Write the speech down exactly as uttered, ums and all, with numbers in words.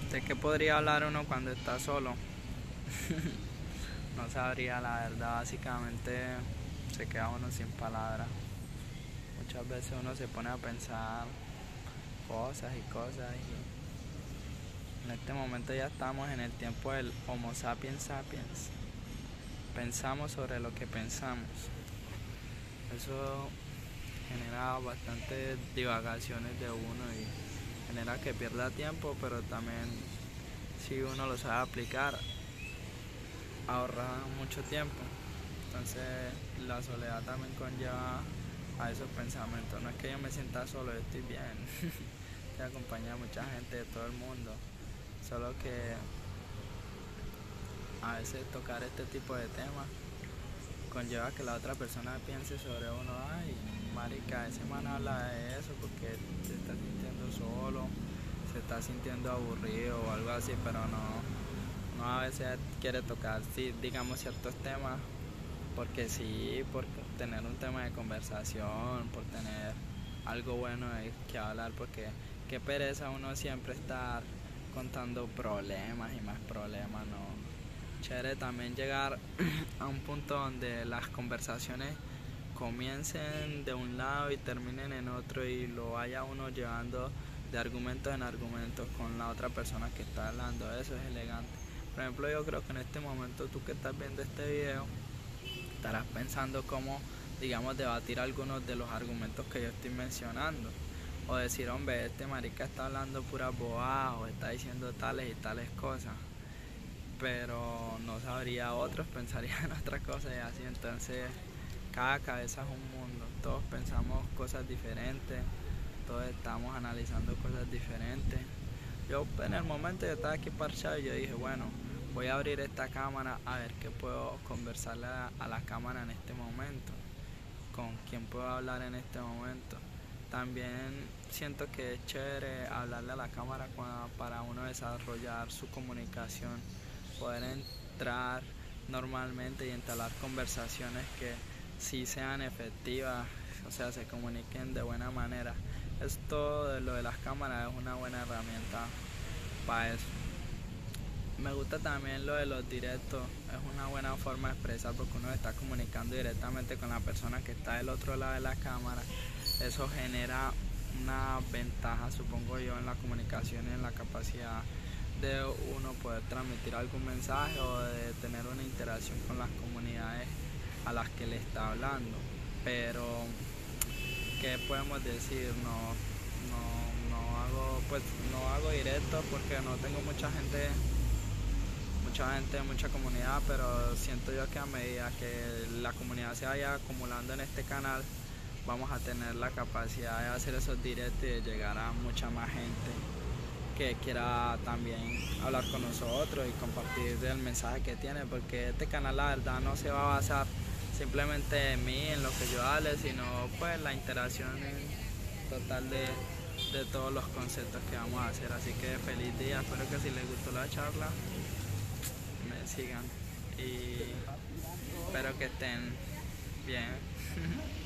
¿De qué podría hablar uno cuando está solo? No sabría, la verdad, básicamente se queda uno sin palabras. Muchas veces uno se pone a pensar cosas y cosas y en este momento ya estamos en el tiempo del Homo sapiens sapiens. Pensamos sobre lo que pensamos. Eso genera bastantes divagaciones de uno y genera que pierda tiempo, pero también si uno lo sabe aplicar ahorra mucho tiempo. Entonces la soledad también conlleva a esos pensamientos. No es que yo me sienta solo, yo estoy bien. Estoy acompañado de mucha gente de todo el mundo. Solo que a veces tocar este tipo de temas conlleva que la otra persona piense sobre uno. Ay, marica, ese man habla de eso porque se está sintiendo solo, se está sintiendo aburrido o algo así, pero no. Uno a veces quiere tocar, sí, digamos, ciertos temas porque sí, por tener un tema de conversación, por tener algo bueno de que hablar, porque qué pereza uno siempre estar contando problemas y más problemas, no. Chévere también llegar a un punto donde las conversaciones comiencen de un lado y terminen en otro y lo vaya uno llevando de argumentos en argumentos con la otra persona que está hablando. Eso es elegante. Por ejemplo, yo creo que en este momento tú que estás viendo este video estarás pensando cómo, digamos, debatir algunos de los argumentos que yo estoy mencionando. O decir, hombre, este marica está hablando pura bobada o está diciendo tales y tales cosas. Pero no sabría otros, pensarían en otras cosas y así. Entonces, cada cabeza es un mundo. Todos pensamos cosas diferentes. Todos estamos analizando cosas diferentes. Yo en el momento yo estaba aquí parchado y yo dije, bueno, voy a abrir esta cámara a ver qué puedo conversarle a, a la cámara en este momento, con quién puedo hablar en este momento. También siento que es chévere hablarle a la cámara para uno desarrollar su comunicación, poder entrar normalmente y entablar conversaciones que sí sean efectivas, o sea, se comuniquen de buena manera. Esto de lo de las cámaras es una buena herramienta para eso. Me gusta también lo de los directos, es una buena forma de expresar porque uno está comunicando directamente con la persona que está del otro lado de la cámara. Eso genera una ventaja, supongo yo, en la comunicación y en la capacidad de uno poder transmitir algún mensaje o de tener una interacción con las comunidades a las que le está hablando. Pero ¿qué podemos decir? No, no, no hago, pues no hago directo porque no tengo mucha gente, mucha gente, mucha comunidad, pero siento yo que a medida que la comunidad se vaya acumulando en este canal, vamos a tener la capacidad de hacer esos directos y de llegar a mucha más gente que quiera también hablar con nosotros y compartir el mensaje que tiene, porque este canal la verdad no se va a basar simplemente en mí, en lo que yo hable, sino pues la interacción total de, de todos los conceptos que vamos a hacer. Así que feliz día, espero que si les gustó la charla me sigan y espero que estén bien.